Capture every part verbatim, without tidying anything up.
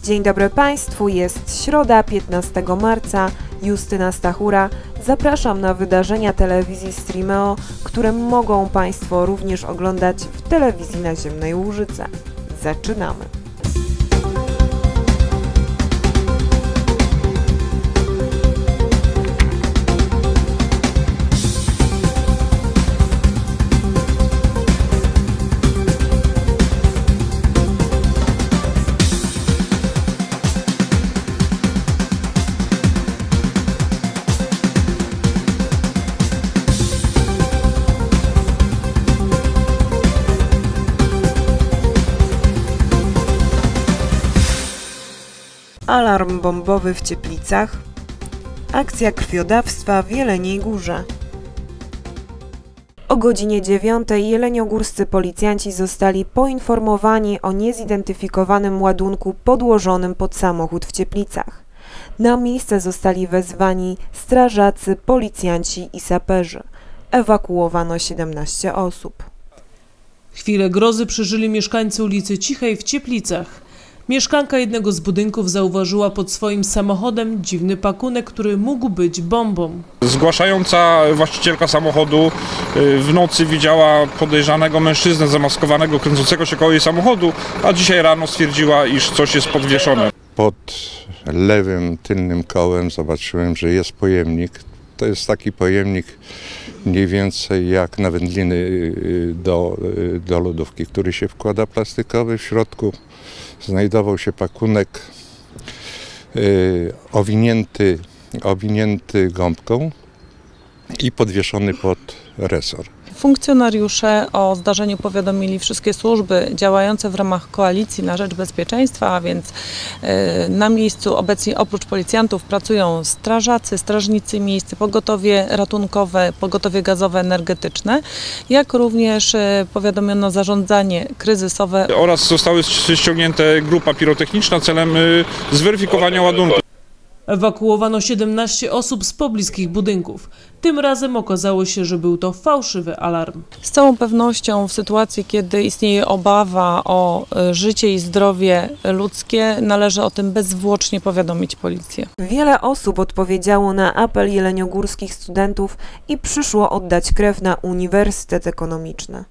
Dzień dobry Państwu, jest środa, piętnastego marca, Justyna Stachura. Zapraszam na wydarzenia telewizji Streameo, które mogą Państwo również oglądać w telewizji naziemnej Łużyce. Zaczynamy! Alarm bombowy w Cieplicach. Akcja krwiodawstwa w Jeleniej Górze. O godzinie dziewiątej jeleniogórscy policjanci zostali poinformowani o niezidentyfikowanym ładunku podłożonym pod samochód w Cieplicach. Na miejsce zostali wezwani strażacy, policjanci i saperzy. Ewakuowano siedemnaście osób. Chwilę grozy przeżyli mieszkańcy ulicy Cichej w Cieplicach. Mieszkanka jednego z budynków zauważyła pod swoim samochodem dziwny pakunek, który mógł być bombą. Zgłaszająca właścicielka samochodu w nocy widziała podejrzanego mężczyznę zamaskowanego, kręcącego się koło jej samochodu, a dzisiaj rano stwierdziła, iż coś jest podwieszone. Pod lewym tylnym kołem zobaczyłem, że jest pojemnik. To jest taki pojemnik mniej więcej jak na wędliny do, do lodówki, który się wkłada plastikowy. W środku znajdował się pakunek y, owinięty, owinięty gąbką i podwieszony pod resor. Funkcjonariusze o zdarzeniu powiadomili wszystkie służby działające w ramach Koalicji na Rzecz Bezpieczeństwa, a więc na miejscu obecnie oprócz policjantów pracują strażacy, strażnicy miejscy, pogotowie ratunkowe, pogotowie gazowe, energetyczne, jak również powiadomiono zarządzanie kryzysowe. Oraz zostały ściągnięte grupa pirotechniczna celem zweryfikowania ładunku. Ewakuowano siedemnaście osób z pobliskich budynków. Tym razem okazało się, że był to fałszywy alarm. Z całą pewnością w sytuacji, kiedy istnieje obawa o życie i zdrowie ludzkie, należy o tym bezzwłocznie powiadomić policję. Wiele osób odpowiedziało na apel jeleniogórskich studentów i przyszło oddać krew na Uniwersytet Ekonomiczny.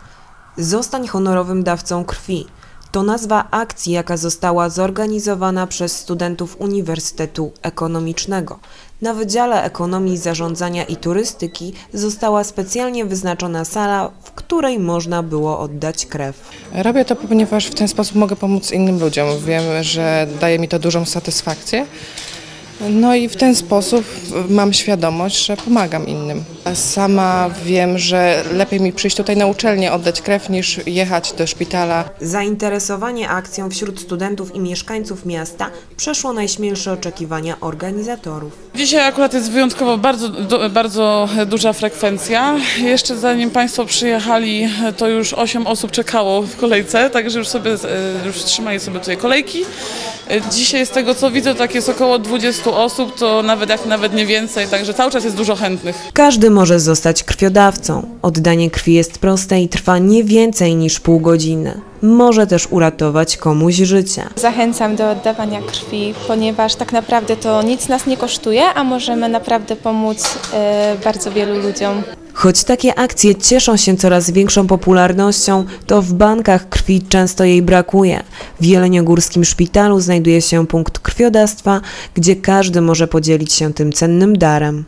Zostań honorowym dawcą krwi. To nazwa akcji, jaka została zorganizowana przez studentów Uniwersytetu Ekonomicznego. Na Wydziale Ekonomii, Zarządzania i Turystyki została specjalnie wyznaczona sala, w której można było oddać krew. Robię to, ponieważ w ten sposób mogę pomóc innym ludziom. Wiem, że daje mi to dużą satysfakcję. No i w ten sposób mam świadomość, że pomagam innym. Sama wiem, że lepiej mi przyjść tutaj na uczelnię, oddać krew, niż jechać do szpitala. Zainteresowanie akcją wśród studentów i mieszkańców miasta przeszło najśmielsze oczekiwania organizatorów. Dzisiaj akurat jest wyjątkowo bardzo, bardzo duża frekwencja. Jeszcze zanim Państwo przyjechali, to już osiem osób czekało w kolejce, także już sobie już trzymali sobie tutaj kolejki. Dzisiaj z tego co widzę, tak jest około dwudziestu osób, to nawet jak nawet nie więcej, także cały czas jest dużo chętnych. Każdy może zostać krwiodawcą. Oddanie krwi jest proste i trwa nie więcej niż pół godziny. Może też uratować komuś życie. Zachęcam do oddawania krwi, ponieważ tak naprawdę to nic nas nie kosztuje, a możemy naprawdę pomóc y, bardzo wielu ludziom. Choć takie akcje cieszą się coraz większą popularnością, to w bankach krwi często jej brakuje. W jeleniogórskim szpitalu znajduje się punkt krwiodawstwa, gdzie każdy może podzielić się tym cennym darem.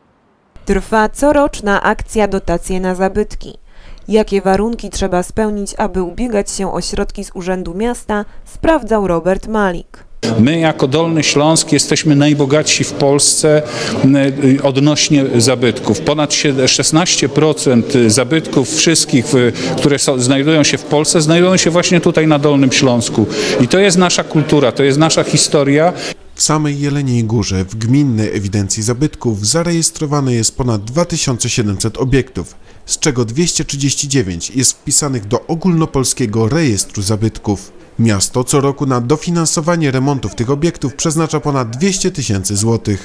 Trwa coroczna akcja Dotacje na zabytki. Jakie warunki trzeba spełnić, aby ubiegać się o środki z Urzędu Miasta, sprawdzał Robert Malik. My jako Dolny Śląsk jesteśmy najbogatsi w Polsce odnośnie zabytków. Ponad szesnaście procent zabytków wszystkich, które są, znajdują się w Polsce, znajdują się właśnie tutaj na Dolnym Śląsku. I to jest nasza kultura, to jest nasza historia. W samej Jeleniej Górze w gminnej ewidencji zabytków zarejestrowane jest ponad dwa tysiące siedemset obiektów, z czego dwieście trzydzieści dziewięć jest wpisanych do ogólnopolskiego rejestru zabytków. Miasto co roku na dofinansowanie remontów tych obiektów przeznacza ponad dwieście tysięcy złotych.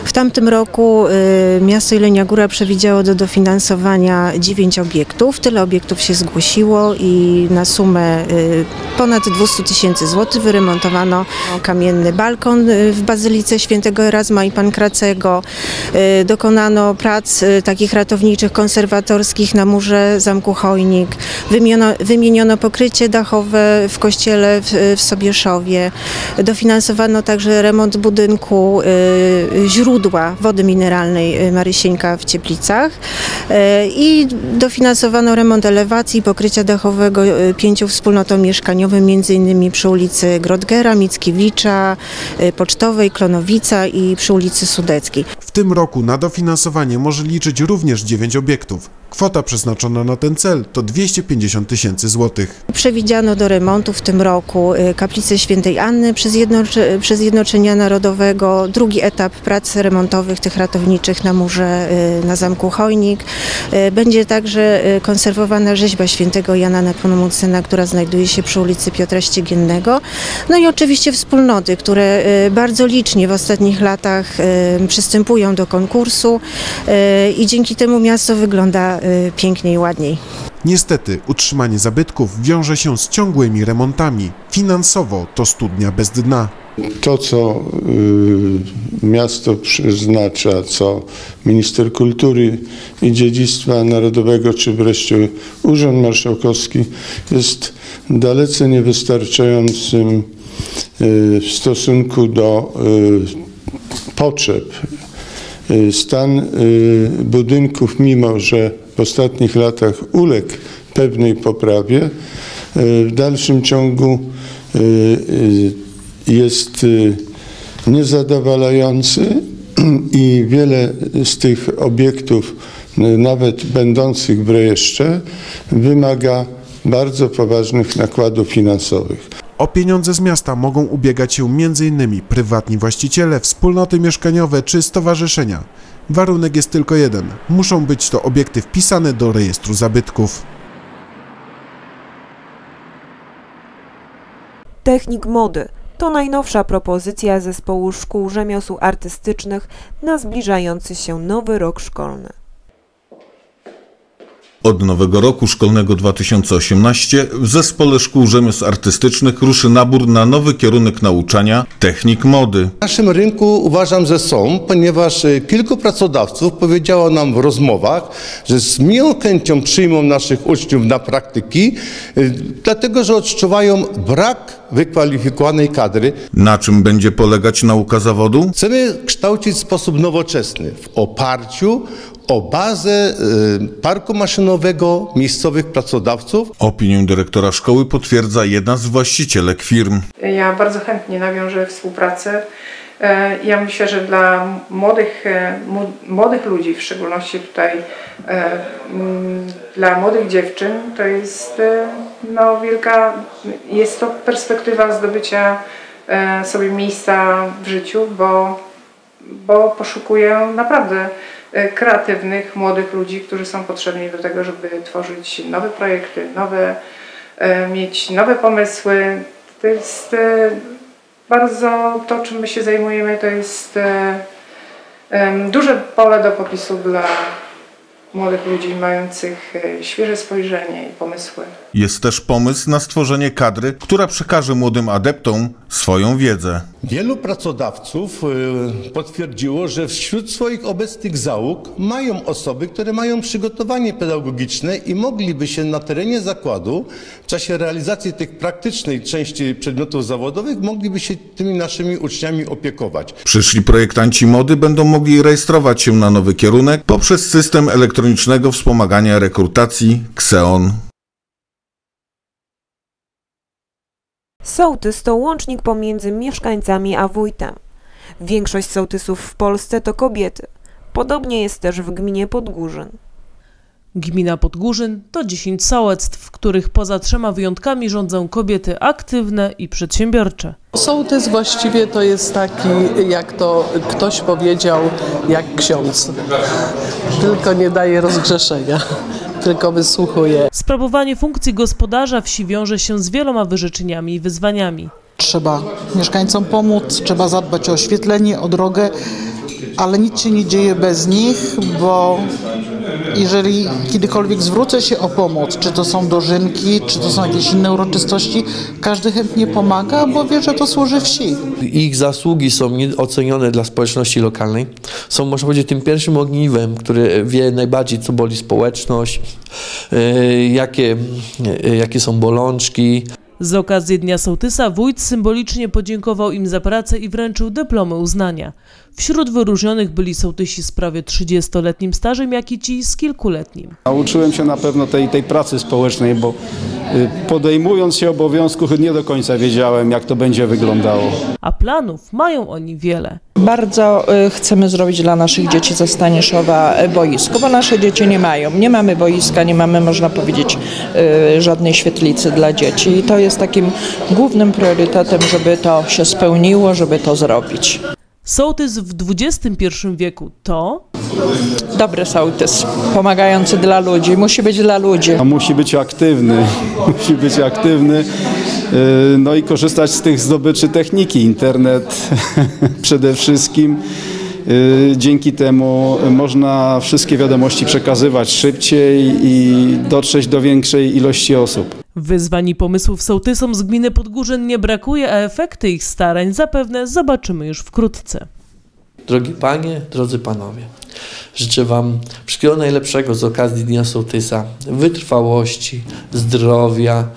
W tamtym roku miasto Jelenia Góra przewidziało do dofinansowania dziewięć obiektów. Tyle obiektów się zgłosiło i na sumę ponad dwieście tysięcy złotych wyremontowano kamienny balkon w Bazylice Świętego Erazma i Pankracego. Dokonano prac takich ratowniczych, konserwatorskich na murze Zamku Chojnik. Wymieniono, wymieniono pokrycie dachowe w kościele w, w Sobieszowie. Dofinansowano także remont budynku y, źródła wody mineralnej Marysieńka w Cieplicach y, i dofinansowano remont elewacji i pokrycia dachowego y, pięciu wspólnotom mieszkaniowym, między innymi przy ulicy Grodgera, Mickiewicza, y, Pocztowej, Klonowica i przy ulicy Sudeckiej. W tym roku na dofinansowanie może liczyć również dziewięć obiektów. Kwota przeznaczona na ten cel to dwieście pięćdziesiąt tysięcy złotych. Przewidziano do remontu w tym roku kaplicę Świętej Anny przez, Jednocze, przez Zjednoczenia Narodowego, drugi etap prac remontowych tych ratowniczych na murze na Zamku Chojnik. Będzie także konserwowana rzeźba Świętego Jana Nepomucena, która znajduje się przy ulicy Piotra Ściegiennego. No i oczywiście wspólnoty, które bardzo licznie w ostatnich latach przystępują do konkursu i dzięki temu miasto wygląda piękniej i ładniej. Niestety utrzymanie zabytków wiąże się z ciągłymi remontami. Finansowo to studnia bez dna. To, co y, miasto przeznacza, co minister kultury i dziedzictwa narodowego, czy wreszcie Urząd Marszałkowski, jest dalece niewystarczającym y, w stosunku do y, potrzeb. Stan budynków, mimo że w ostatnich latach uległ pewnej poprawie, w dalszym ciągu jest niezadowalający i wiele z tych obiektów, nawet będących w rejestrze, wymaga bardzo poważnych nakładów finansowych. O pieniądze z miasta mogą ubiegać się między innymi prywatni właściciele, wspólnoty mieszkaniowe czy stowarzyszenia. Warunek jest tylko jeden. Muszą być to obiekty wpisane do rejestru zabytków. Technik mody to najnowsza propozycja zespołu szkół rzemiosł artystycznych na zbliżający się nowy rok szkolny. Od nowego roku szkolnego dwa tysiące osiemnastego w Zespole Szkół Rzemiosł Artystycznych ruszy nabór na nowy kierunek nauczania technik mody. W naszym rynku uważam, że są, ponieważ kilku pracodawców powiedziało nam w rozmowach, że z miłą chęcią przyjmą naszych uczniów na praktyki, dlatego że odczuwają brak wykwalifikowanej kadry. Na czym będzie polegać nauka zawodu? Chcemy kształcić w sposób nowoczesny, w oparciu o bazę parku maszynowego miejscowych pracodawców. Opinię dyrektora szkoły potwierdza jedna z właścicielek firm. Ja bardzo chętnie nawiążę współpracę. Ja myślę, że dla młodych, młodych ludzi, w szczególności tutaj dla młodych dziewczyn, to jest no, wielka, jest to perspektywa zdobycia sobie miejsca w życiu, bo, bo poszukuję naprawdę kreatywnych, młodych ludzi, którzy są potrzebni do tego, żeby tworzyć nowe projekty, nowe, mieć nowe pomysły. To jest bardzo to, czym my się zajmujemy, to jest duże pole do popisu dla młodych ludzi mających świeże spojrzenie i pomysły. Jest też pomysł na stworzenie kadry, która przekaże młodym adeptom swoją wiedzę. Wielu pracodawców potwierdziło, że wśród swoich obecnych załóg mają osoby, które mają przygotowanie pedagogiczne i mogliby się na terenie zakładu w czasie realizacji tych praktycznej części przedmiotów zawodowych mogliby się tymi naszymi uczniami opiekować. Przyszli projektanci mody będą mogli rejestrować się na nowy kierunek poprzez system elektronicznego wspomagania rekrutacji Xeon. Sołtys to łącznik pomiędzy mieszkańcami a wójtem. Większość sołtysów w Polsce to kobiety. Podobnie jest też w gminie Podgórzyn. Gmina Podgórzyn to dziesięć sołectw, w których poza trzema wyjątkami rządzą kobiety aktywne i przedsiębiorcze. Sołtys właściwie to jest taki, jak to ktoś powiedział, jak ksiądz. Tylko nie daje rozgrzeszenia, tylko wysłuchuje. Sprawowanie funkcji gospodarza wsi wiąże się z wieloma wyrzeczeniami i wyzwaniami. Trzeba mieszkańcom pomóc, trzeba zadbać o oświetlenie, o drogę ale nic się nie dzieje bez nich, bo jeżeli kiedykolwiek zwrócę się o pomoc, czy to są dożynki, czy to są jakieś inne uroczystości, każdy chętnie pomaga, bo wie, że to służy wsi. Ich zasługi są nieocenione dla społeczności lokalnej. Są, można powiedzieć, tym pierwszym ogniwem, który wie najbardziej, co boli społeczność, yy, jakie, yy, jakie są bolączki. Z okazji Dnia Sołtysa wójt symbolicznie podziękował im za pracę i wręczył dyplomy uznania. Wśród wyróżnionych byli sołtysi z prawie trzydziestoletnim stażem, jak i ci z kilkuletnim. Nauczyłem się na pewno tej, tej pracy społecznej, bo podejmując się obowiązków nie do końca wiedziałem, jak to będzie wyglądało. A planów mają oni wiele. Bardzo chcemy zrobić dla naszych dzieci ze Staniszowa boisko, bo nasze dzieci nie mają. Nie mamy boiska, nie mamy, można powiedzieć, żadnej świetlicy dla dzieci. I to jest takim głównym priorytetem, żeby to się spełniło, żeby to zrobić. Sołtys w dwudziestym pierwszym wieku to? Dobry sołtys, pomagający dla ludzi, musi być dla ludzi. A musi być aktywny, musi być aktywny, no i korzystać z tych zdobyczy techniki, internet przede wszystkim. Dzięki temu można wszystkie wiadomości przekazywać szybciej i dotrzeć do większej ilości osób. Wyzwań i pomysłów sołtysom z gminy Podgórzyn nie brakuje, a efekty ich starań zapewne zobaczymy już wkrótce. Drogie panie, drodzy panowie, życzę wam wszystkiego najlepszego z okazji Dnia Sołtysa, wytrwałości, zdrowia,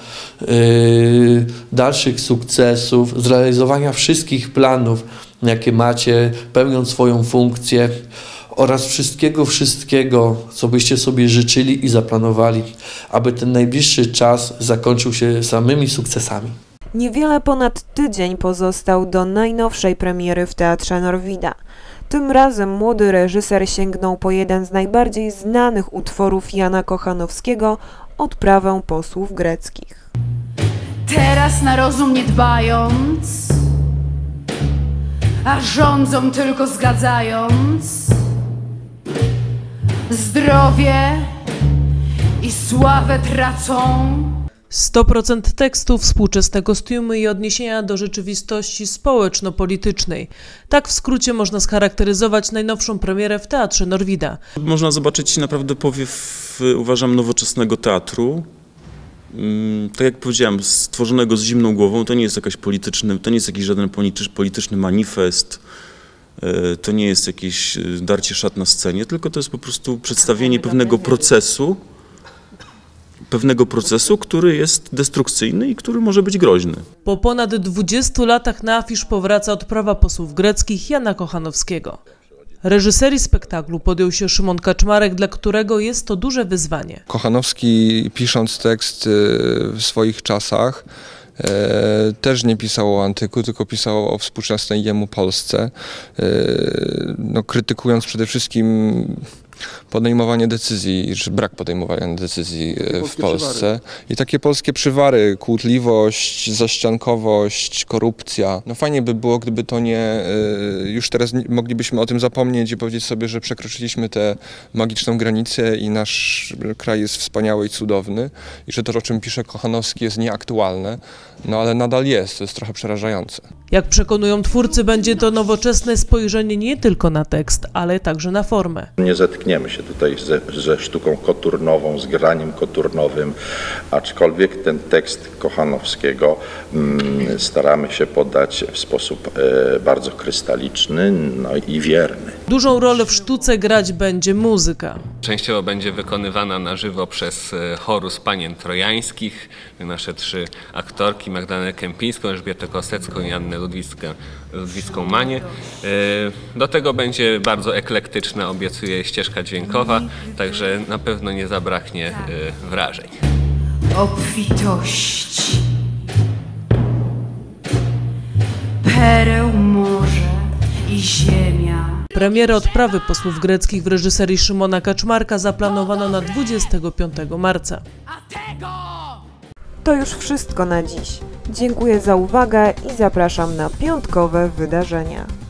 yy, dalszych sukcesów, zrealizowania wszystkich planów, jakie macie, pełniąc swoją funkcję, oraz wszystkiego, wszystkiego, co byście sobie życzyli i zaplanowali, aby ten najbliższy czas zakończył się samymi sukcesami. Niewiele ponad tydzień pozostał do najnowszej premiery w Teatrze Norwida. Tym razem młody reżyser sięgnął po jeden z najbardziej znanych utworów Jana Kochanowskiego, Odprawę posłów greckich. Teraz na rozum nie dbając, a rządzą tylko zgadzając, zdrowie i sławę tracą. sto procent tekstu, współczesne kostiumy i odniesienia do rzeczywistości społeczno-politycznej. Tak w skrócie można scharakteryzować najnowszą premierę w Teatrze Norwida. Można zobaczyć naprawdę powiew, uważam, nowoczesnego teatru. Tak jak powiedziałem, stworzonego z zimną głową, to nie jest jakaś polityczny, to nie jest jakiś żaden polityczny manifest, to nie jest jakieś darcie szat na scenie, tylko to jest po prostu przedstawienie pewnego procesu, pewnego procesu, który jest destrukcyjny i który może być groźny. Po ponad dwudziestu latach na afisz powraca Odprawa posłów greckich Jana Kochanowskiego. Reżyserii spektaklu podjął się Szymon Kaczmarek, dla którego jest to duże wyzwanie. Kochanowski, pisząc tekst w swoich czasach, też nie pisał o antyku, tylko pisał o współczesnej jemu Polsce, no, krytykując przede wszystkim podejmowanie decyzji, czy brak podejmowania decyzji w Polsce. Przywary. I takie polskie przywary, kłótliwość, zaściankowość, korupcja. No fajnie by było, gdyby to nie, już teraz moglibyśmy o tym zapomnieć i powiedzieć sobie, że przekroczyliśmy tę magiczną granicę i nasz kraj jest wspaniały i cudowny i że to, o czym pisze Kochanowski, jest nieaktualne, no ale nadal jest, to jest trochę przerażające. Jak przekonują twórcy, będzie to nowoczesne spojrzenie nie tylko na tekst, ale także na formę. Nie zetkniemy się tutaj ze, ze sztuką koturnową, z graniem koturnowym, aczkolwiek ten tekst Kochanowskiego mm, staramy się podać w sposób e, bardzo krystaliczny, no i wierny. Dużą rolę w sztuce grać będzie muzyka. Częściowo będzie wykonywana na żywo przez chorus panien trojańskich, nasze trzy aktorki, Magdalenę Kępińską, Elżbietę Kostecką i Annę Ludwicką, Ludwicką Manię. Do tego będzie bardzo eklektyczna, obiecuję, ścieżka dźwiękowa, także na pewno nie zabraknie wrażeń. Obfitości, pereł morze i ziemia. Premierę Odprawy posłów greckich w reżyserii Szymona Kaczmarka zaplanowano na dwudziestego piątego marca. To już wszystko na dziś. Dziękuję za uwagę i zapraszam na piątkowe wydarzenia.